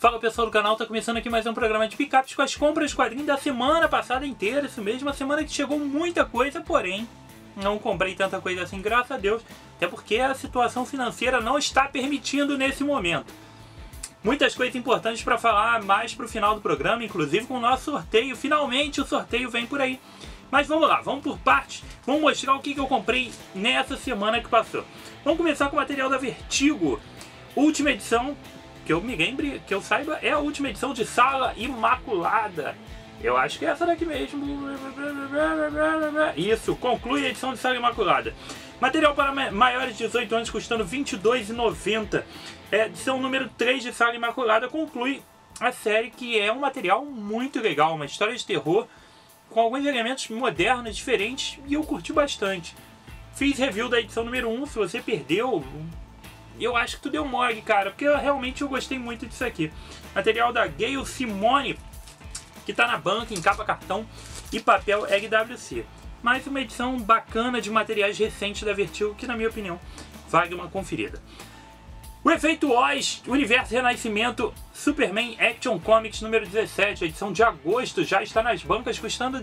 Fala pessoal do canal, tá começando aqui mais um programa de picapes com as compras de quadrinhos da semana passada inteira, isso mesmo, uma semana que chegou muita coisa, porém não comprei tanta coisa assim, graças a Deus, até porque a situação financeira não está permitindo nesse momento. Muitas coisas importantes para falar mais pro final do programa, inclusive com o nosso sorteio, finalmente o sorteio vem por aí. Mas vamos lá, vamos por partes, vamos mostrar o que eu comprei nessa semana que passou. Vamos começar com o material da Vertigo, última edição. Que eu me lembre, que eu saiba, é a última edição de Saga Imaculada. Eu acho que é essa daqui mesmo. Isso, conclui a edição de Saga Imaculada. Material para maiores de 18 anos custando R$ 22,90. Edição número 3 de Saga Imaculada conclui a série, que é um material muito legal. Uma história de terror com alguns elementos modernos, diferentes, e eu curti bastante. Fiz review da edição número 1, se você perdeu... Eu acho que tu deu mole, cara, porque realmente eu gostei muito disso aqui. Material da Gayle Simone, que tá na banca, em capa cartão e papel LWC. Mais uma edição bacana de materiais recentes da Vertigo, que na minha opinião vale uma conferida. O Efeito Oz, Universo Renascimento, Superman Action Comics número 17, edição de agosto, já está nas bancas custando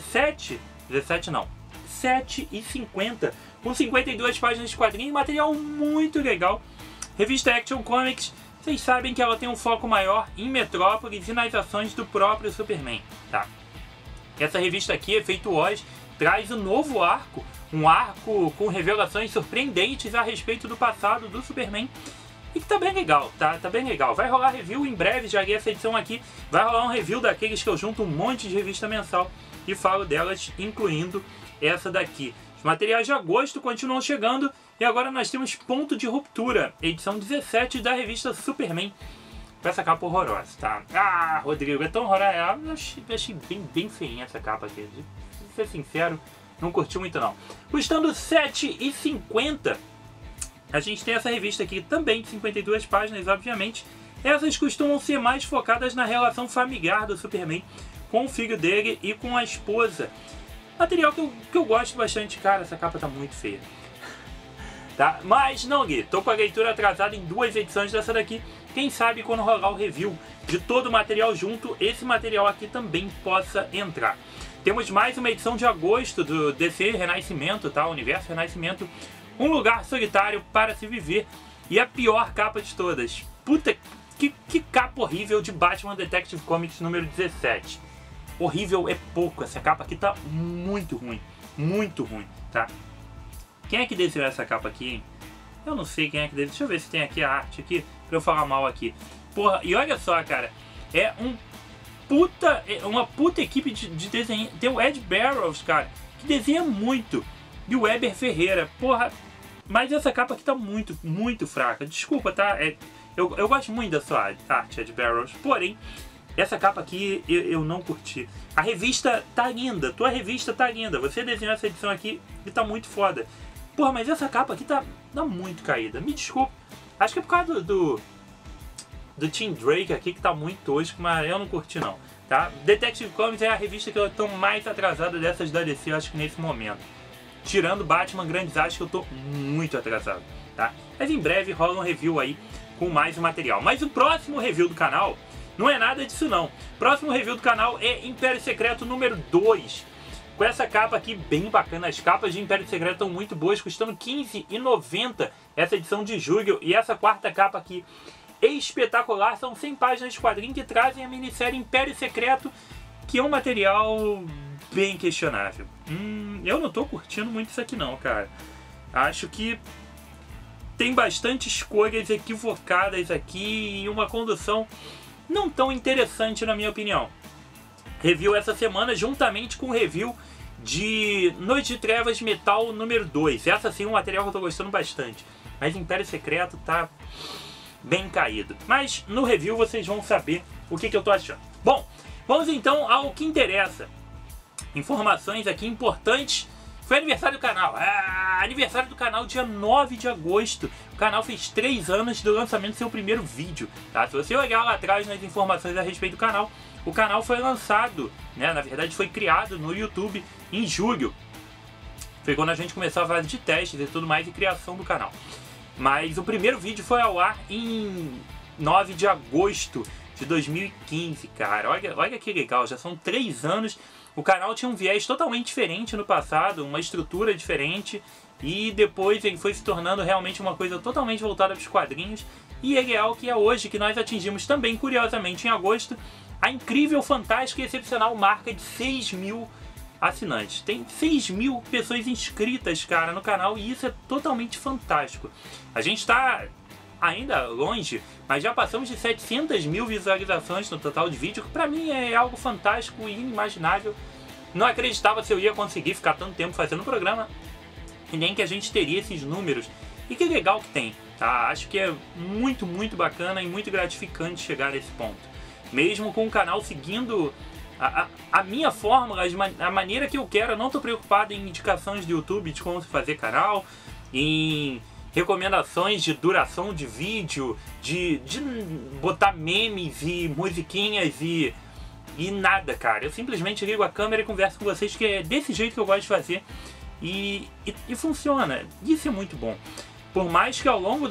R$7,50, com 52 páginas de quadrinhos, material muito legal. Revista Action Comics, vocês sabem que ela tem um foco maior em Metrópolis e nas ações do próprio Superman, tá? Essa revista aqui, Efeito Oz, traz um novo arco, um arco com revelações surpreendentes a respeito do passado do Superman, e que tá bem legal, tá bem legal. Vai rolar review em breve, já li essa edição aqui, vai rolar um review daqueles que eu junto um monte de revista mensal e falo delas, incluindo essa daqui. Os materiais de agosto continuam chegando e agora nós temos Ponto de Ruptura, edição 17 da revista Superman, com essa capa horrorosa, tá? Ah, Rodrigo, é tão horrorosa, eu achei bem feinha essa capa aqui, de ser sincero, não curti muito não. Custando R$ 7,50, a gente tem essa revista aqui também de 52 páginas, obviamente. Essas costumam ser mais focadas na relação familiar do Superman com o filho dele e com a esposa. Material que eu gosto bastante, cara, essa capa tá muito feia. Tá? Mas não, Gui, tô com a leitura atrasada em 2 edições dessa daqui. Quem sabe quando rolar o review de todo o material junto, esse material aqui também possa entrar. Temos mais uma edição de agosto do DC Renascimento, tá? Universo Renascimento, Um Lugar Solitário para se Viver, e a pior capa de todas. Puta, que capa horrível de Batman Detective Comics número 17. Horrível é pouco, essa capa aqui tá muito ruim, tá? Quem é que desenhou essa capa aqui, hein? Eu não sei quem é que desenhou, deixa eu ver se tem aqui a arte aqui, pra eu falar mal aqui. Porra, e olha só, cara, é uma puta equipe de desenho. Tem o Ed Barrows, cara, que desenha muito, e o Weber Ferreira, porra, mas essa capa aqui tá muito fraca, desculpa, tá? Eu gosto muito da sua arte, Ed Barrows, porém, essa capa aqui eu não curti. A revista tá linda, tua revista tá linda. Você desenhou essa edição aqui e tá muito foda. Porra, mas essa capa aqui tá muito caída. Me desculpa. Acho que é por causa do Tim Drake aqui que tá muito tosco, mas eu não curti não, tá? Detective Comics é a revista que eu tô mais atrasada dessas da DC, acho que nesse momento. Tirando Batman Grandes Asas, que eu tô muito atrasado, tá? Mas em breve rola um review aí com mais um material. Mas o próximo review do canal não é nada disso não. Próximo review do canal é Império Secreto número 2. Com essa capa aqui bem bacana. As capas de Império Secreto estão muito boas, custando R$ 15,90 essa edição de julho. E essa quarta capa aqui espetacular. São 100 páginas de quadrinho que trazem a minissérie Império Secreto, que é um material bem questionável. Eu não tô curtindo muito isso aqui não, cara. Acho que tem bastante escolhas equivocadas aqui e uma condução não tão interessante na minha opinião. Review essa semana juntamente com o review de Noite de Trevas Metal número 2. Essa sim é um material que eu tô gostando bastante. Mas Império Secreto tá bem caído. Mas no review vocês vão saber o que eu tô achando. Bom, vamos então ao que interessa. Informações aqui importantes. Foi aniversário do canal. Aniversário do canal dia 9 de agosto. O canal fez 3 anos do lançamento do seu primeiro vídeo, tá? Se você olhar lá atrás nas informações a respeito do canal, o canal foi lançado, né? Na verdade foi criado no YouTube em julho. Foi quando a gente começou a fase de testes e tudo mais e criação do canal. Mas o primeiro vídeo foi ao ar em 9 de agosto de 2015, cara. Olha que legal, já são 3 anos. O canal tinha um viés totalmente diferente no passado, uma estrutura diferente, e depois ele foi se tornando realmente uma coisa totalmente voltada para os quadrinhos, e ele é o que é hoje, que nós atingimos também, curiosamente, em agosto, a incrível, fantástica e excepcional marca de 6.000 assinantes. Tem 6.000 pessoas inscritas, cara, no canal, e isso é totalmente fantástico. A gente está ainda longe, mas já passamos de 700.000 visualizações no total de vídeo, que pra mim é algo fantástico e inimaginável. Não acreditava se eu ia conseguir ficar tanto tempo fazendo o programa, e nem que a gente teria esses números. E que legal que tem, tá? Acho que é muito, muito bacana e muito gratificante chegar nesse ponto. Mesmo com o canal seguindo a minha fórmula, a maneira que eu quero. Eu não estou preocupado em indicações de YouTube de como fazer canal, em recomendações de duração de vídeo, de botar memes e musiquinhas e nada, cara. Eu simplesmente ligo a câmera e converso com vocês, que é desse jeito que eu gosto de fazer, e funciona. Isso é muito bom. Por mais que ao longo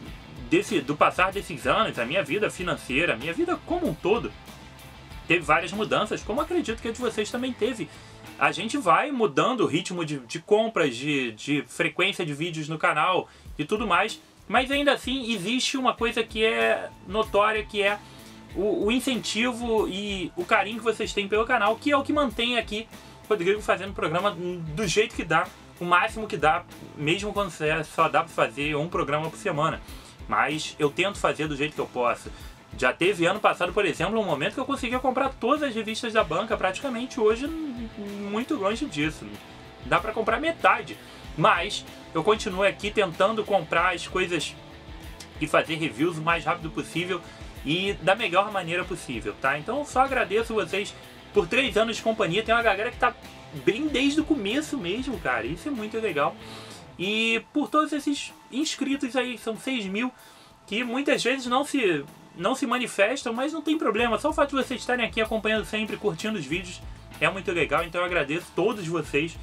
do passar desses anos, a minha vida financeira, a minha vida como um todo, teve várias mudanças, como acredito que a de vocês também teve. A gente vai mudando o ritmo de compras, de frequência de vídeos no canal e tudo mais, mas ainda assim existe uma coisa que é notória, que é o incentivo e o carinho que vocês têm pelo canal, que é o que mantém aqui o Rodrigo fazendo o programa do jeito que dá, o máximo que dá, mesmo quando só dá para fazer um programa por semana. Mas eu tento fazer do jeito que eu posso. Já teve ano passado, por exemplo, um momento que eu conseguia comprar todas as revistas da banca, praticamente. Hoje, muito longe disso. Dá pra comprar metade. Mas eu continuo aqui tentando comprar as coisas e fazer reviews o mais rápido possível e da melhor maneira possível, tá? Então eu só agradeço vocês por 3 anos de companhia. Tem uma galera que tá bem desde o começo mesmo, cara. Isso é muito legal. E por todos esses inscritos aí, são 6.000, que muitas vezes não se manifestam, mas não tem problema. Só o fato de vocês estarem aqui acompanhando sempre, curtindo os vídeos, é muito legal. Então eu agradeço todos vocês.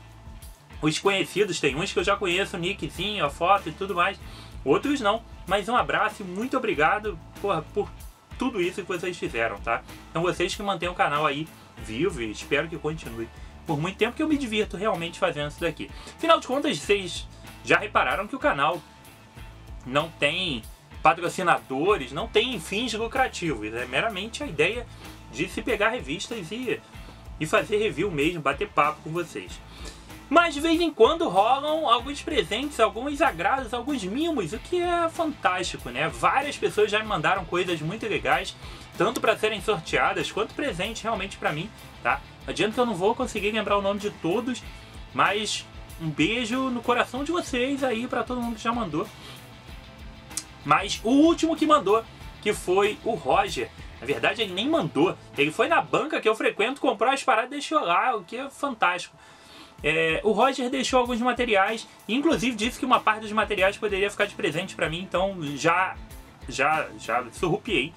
Os conhecidos, tem uns que eu já conheço, o nickzinho, a foto e tudo mais. Outros não, mas um abraço e muito obrigado por tudo isso que vocês fizeram, tá? Então vocês que mantêm o canal aí vivo, e espero que continue por muito tempo, que eu me divirto realmente fazendo isso daqui. Afinal de contas, vocês já repararam que o canal não tem patrocinadores, não tem fins lucrativos, é meramente a ideia de se pegar revistas e fazer review mesmo, bater papo com vocês. Mas de vez em quando rolam alguns presentes, alguns agrados, alguns mimos, o que é fantástico, né? Várias pessoas já me mandaram coisas muito legais, tanto para serem sorteadas quanto presentes realmente para mim, tá? Adianta que eu não vou conseguir lembrar o nome de todos, mas um beijo no coração de vocês aí para todo mundo que já mandou. Mas o último que mandou, que foi o Roger. Na verdade ele nem mandou, ele foi na banca que eu frequento, comprou as paradas e deixou lá, o que é fantástico. O Roger deixou alguns materiais, inclusive disse que uma parte dos materiais poderia ficar de presente para mim, então já surrupiei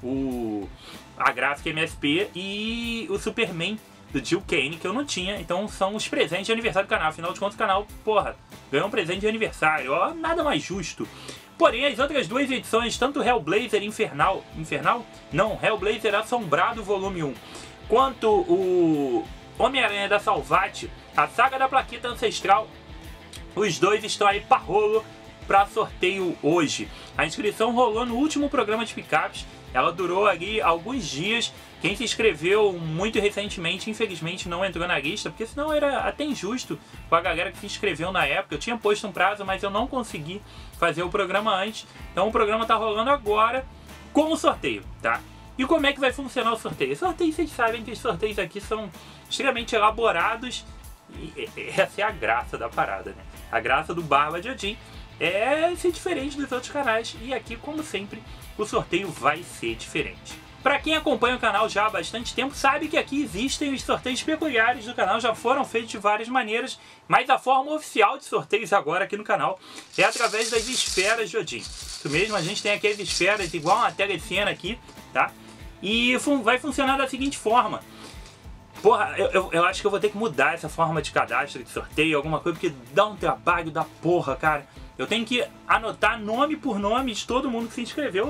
a gráfica MSP e o Superman do Jill Kane, que eu não tinha. Então são os presentes de aniversário do canal. Afinal de contas o canal, porra, ganhou um presente de aniversário, ó, nada mais justo. Porém, as outras 2 edições, tanto Hellblazer Infernal? Não, Hellblazer Assombrado Volume 1, quanto o Homem-Aranha da Salvati, a Saga da Plaqueta Ancestral, os 2 estão aí para rolo para sorteio hoje. A inscrição rolou no último programa de picapes, ela durou ali alguns dias. Quem se inscreveu muito recentemente, infelizmente não entrou na lista, porque senão era até injusto com a galera que se inscreveu na época. Eu tinha posto um prazo, mas eu não consegui fazer o programa antes. Então o programa tá rolando agora com o sorteio, tá? E como é que vai funcionar o sorteio? O sorteio, vocês sabem que os sorteios aqui são extremamente elaborados, e essa é a graça da parada, né? A graça do Barba de Odin é ser diferente dos outros canais, e aqui, como sempre, o sorteio vai ser diferente. Para quem acompanha o canal já há bastante tempo, sabe que aqui existem os sorteios peculiares do canal, já foram feitos de várias maneiras, mas a forma oficial de sorteios agora aqui no canal é através das esferas de Odin. Isso mesmo, a gente tem aqui as esferas igual uma telecena aqui, tá? E vai funcionar da seguinte forma. Porra, eu acho que eu vou ter que mudar essa forma de cadastro, de sorteio, alguma coisa, porque dá um trabalho da porra, cara. Eu tenho que anotar nome por nome de todo mundo que se inscreveu.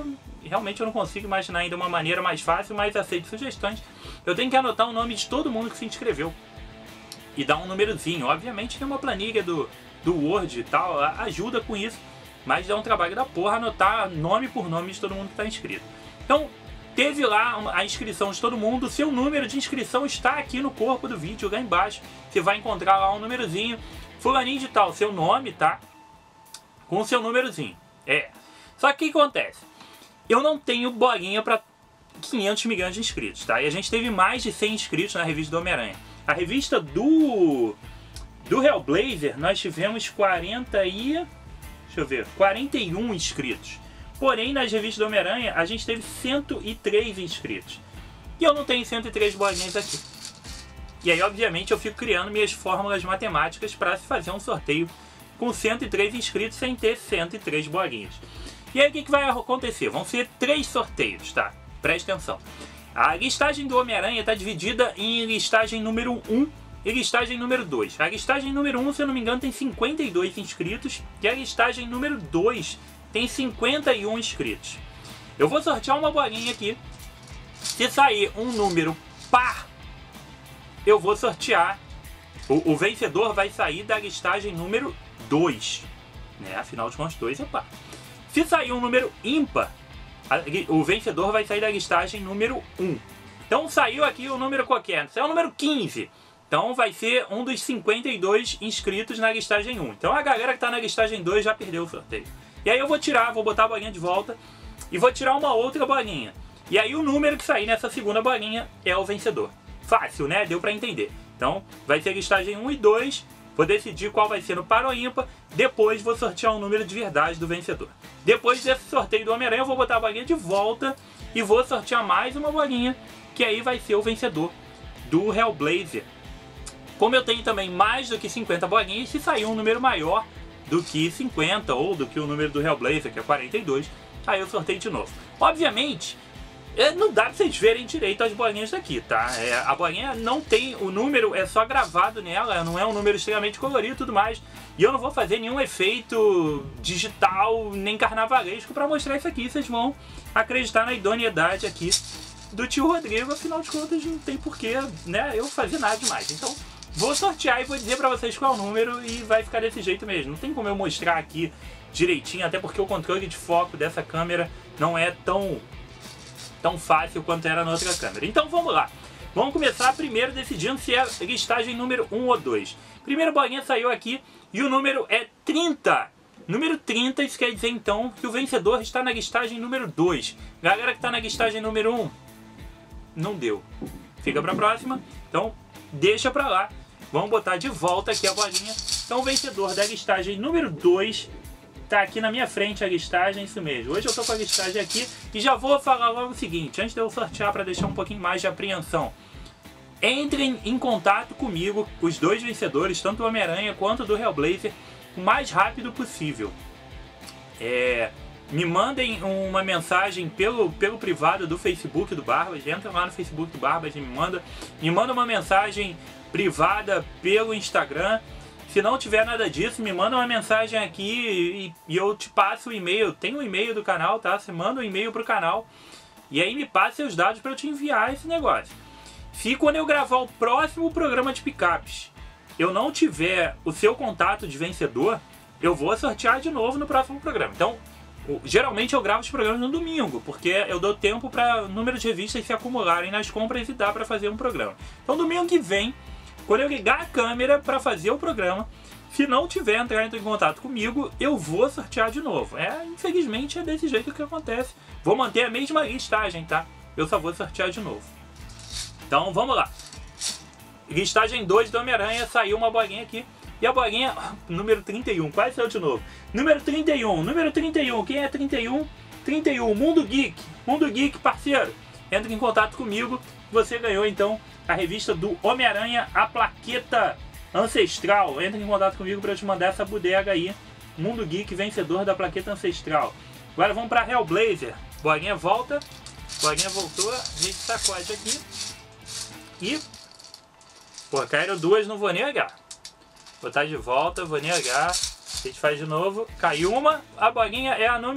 realmente eu não consigo imaginar ainda uma maneira mais fácil, mas aceito sugestões. Eu tenho que anotar o nome de todo mundo que se inscreveu e dar um númerozinho. Obviamente tem uma planilha do Word e tal, ajuda com isso, mas dá um trabalho da porra anotar nome por nome de todo mundo que está inscrito. Então, teve lá a inscrição de todo mundo, seu número de inscrição está aqui no corpo do vídeo, lá embaixo. Você vai encontrar lá um númerozinho, fulaninho de tal, seu nome, tá? Com o seu númerozinho. Só que o que acontece? Eu não tenho bolinha para 500 milhões de inscritos, tá? E a gente teve mais de 100 inscritos na revista do Homem-Aranha. A revista do Hellblazer, nós tivemos 41 inscritos. Porém, nas revistas do Homem-Aranha, a gente teve 103 inscritos. E eu não tenho 103 bolinhas aqui. E aí, obviamente, eu fico criando minhas fórmulas matemáticas para se fazer um sorteio com 103 inscritos sem ter 103 bolinhas. E aí, o que vai acontecer? Vão ser 3 sorteios, tá? Preste atenção. A listagem do Homem-Aranha está dividida em listagem número 1 e listagem número 2. A listagem número 1, se eu não me engano, tem 52 inscritos. E a listagem número 2 tem 51 inscritos. Eu vou sortear uma bolinha aqui. Se sair um número par, eu vou sortear. O vencedor vai sair da listagem número 2. Né? Afinal de contas, 2 é par. Se sair um número ímpar, o vencedor vai sair da listagem número 1. Então saiu aqui o número qualquer. Saiu o número 15. Então vai ser um dos 52 inscritos na listagem 1. Então a galera que está na listagem 2 já perdeu o sorteio. E aí eu vou botar a bolinha de volta e vou tirar uma outra bolinha. E aí o número que sair nessa segunda bolinha é o vencedor. Fácil, né? Deu para entender. Então vai ser listagem 1 e 2. Vou decidir qual vai ser no par ou ímpar. Depois vou sortear o número de verdade do vencedor. Depois desse sorteio do Homem-Aranha, eu vou botar a bolinha de volta e vou sortear mais uma bolinha, que aí vai ser o vencedor do Hellblazer. Como eu tenho também mais do que 50 bolinhas, se sair um número maior do que 50 ou do que o número do Hellblazer, que é 42, aí eu sorteio de novo. Obviamente, não dá pra vocês verem direito as bolinhas daqui, tá? A bolinha não tem, o número é só gravado nela, não é um número extremamente colorido e tudo mais. E eu não vou fazer nenhum efeito digital, nem carnavalesco pra mostrar isso aqui. Vocês vão acreditar na idoneidade aqui do tio Rodrigo, afinal de contas não tem porquê, né, eu fazer nada demais. Então, vou sortear e vou dizer pra vocês qual é o número e vai ficar desse jeito mesmo. Não tem como eu mostrar aqui direitinho, até porque o controle de foco dessa câmera não é tão fácil quanto era na outra câmera. Então vamos lá. Vamos começar primeiro decidindo se é listagem número 1 ou 2. Primeira bolinha saiu aqui e o número é 30. Número 30, isso quer dizer então que o vencedor está na listagem número 2. Galera que está na listagem número 1, não deu. Fica para a próxima. Então deixa para lá. Vamos botar de volta aqui a bolinha. Então o vencedor da listagem número 2 tá aqui na minha frente, a listagem, isso mesmo. Hoje eu tô com a listagem aqui e já vou falar logo o seguinte, antes de eu sortear para deixar um pouquinho mais de apreensão. Entrem em contato comigo, os dois vencedores, tanto do Homem-Aranha quanto do Hellblazer, o mais rápido possível. Me mandem uma mensagem pelo privado do Facebook do Barbas, entra lá no Facebook do Barbas e me manda uma mensagem privada pelo Instagram. Se não tiver nada disso, me manda uma mensagem aqui e eu te passo o e-mail. Tem um e-mail do canal, tá? Você manda um e-mail pro canal e aí me passe seus dados para eu te enviar esse negócio. Se quando eu gravar o próximo programa de picapes eu não tiver o seu contato de vencedor, eu vou sortear de novo no próximo programa. Então, geralmente eu gravo os programas no domingo, porque eu dou tempo para o número de revistas se acumularem nas compras e dá para fazer um programa. Então, domingo que vem, quando eu ligar a câmera para fazer o programa, se não tiver entrado em contato comigo, eu vou sortear de novo. Infelizmente é desse jeito que acontece. Vou manter a mesma listagem, tá? Eu só vou sortear de novo. Então vamos lá. Listagem 2 do Homem-Aranha, saiu uma bolinha aqui. E a bolinha, número 31, quase saiu de novo. Número 31, quem é 31? 31, Mundo Geek, parceiro. Entra em contato comigo, você ganhou então a revista do Homem-Aranha, a plaqueta ancestral. Entra em contato comigo para eu te mandar essa bodega aí. Mundo Geek, vencedor da plaqueta ancestral. Agora vamos para Hellblazer. Bolinha volta. Bolinha voltou. A gente sacode aqui. E... pô, caíram duas, não vou negar. Botar de volta, vou negar. A gente faz de novo. Caiu uma. A bolinha é a número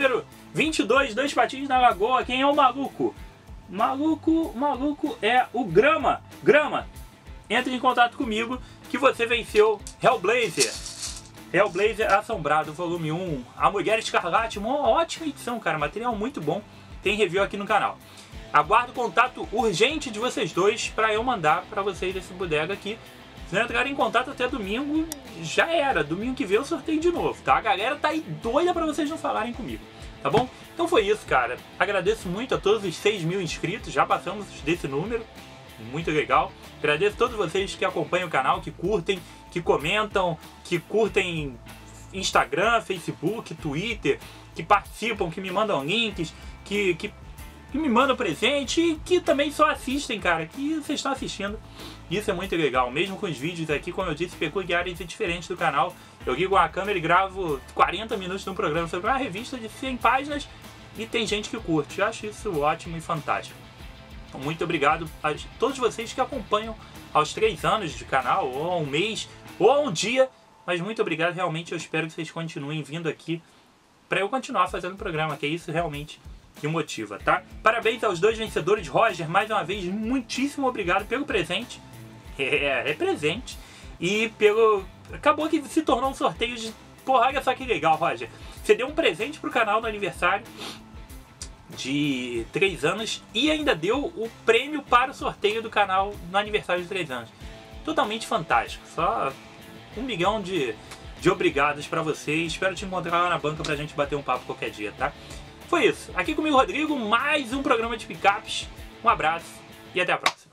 22, 2 patins na lagoa. Quem é o maluco? Maluco é o Grama. Grama, entre em contato comigo que você venceu Hellblazer. Hellblazer Assombrado, volume 1. A Mulher Escarlate, uma ótima edição, cara. Material muito bom. Tem review aqui no canal. Aguardo contato urgente de vocês dois para eu mandar para vocês esse bodega aqui. Se não entrarem em contato até domingo, já era. Domingo que vem eu sorteio de novo, tá? A galera tá aí doida para vocês não falarem comigo, tá bom? Então foi isso, cara. Agradeço muito a todos os 6.000 inscritos. Já passamos desse número. Muito legal. Agradeço a todos vocês que acompanham o canal, que curtem, que comentam, que curtem Instagram, Facebook, Twitter, que participam, que me mandam links, que me mandam presente e que também só assistem, cara, que vocês estão assistindo. Isso é muito legal, mesmo com os vídeos aqui, como eu disse, peculiares e diferentes do canal. Eu ligo a câmera e gravo 40 minutos de um programa sobre uma revista de 100 páginas e tem gente que curte. Eu acho isso ótimo e fantástico. Então, muito obrigado a todos vocês que acompanham aos 3 anos de canal, ou a um mês, ou a um dia. Mas muito obrigado, realmente eu espero que vocês continuem vindo aqui para eu continuar fazendo o programa, que é isso realmente que motiva, tá? Parabéns aos 2 vencedores. Roger, mais uma vez, muitíssimo obrigado pelo presente. É presente. E pelo... acabou que se tornou um sorteio de... Porra, olha só que legal, Roger. Você deu um presente pro canal no aniversário de 3 anos e ainda deu o prêmio para o sorteio do canal no aniversário de 3 anos. Totalmente fantástico. Só 1 milhão de obrigados para vocês. Espero te encontrar lá na banca pra gente bater um papo qualquer dia, tá? Foi isso. Aqui comigo, Rodrigo, mais um programa de picapes. Um abraço e até a próxima.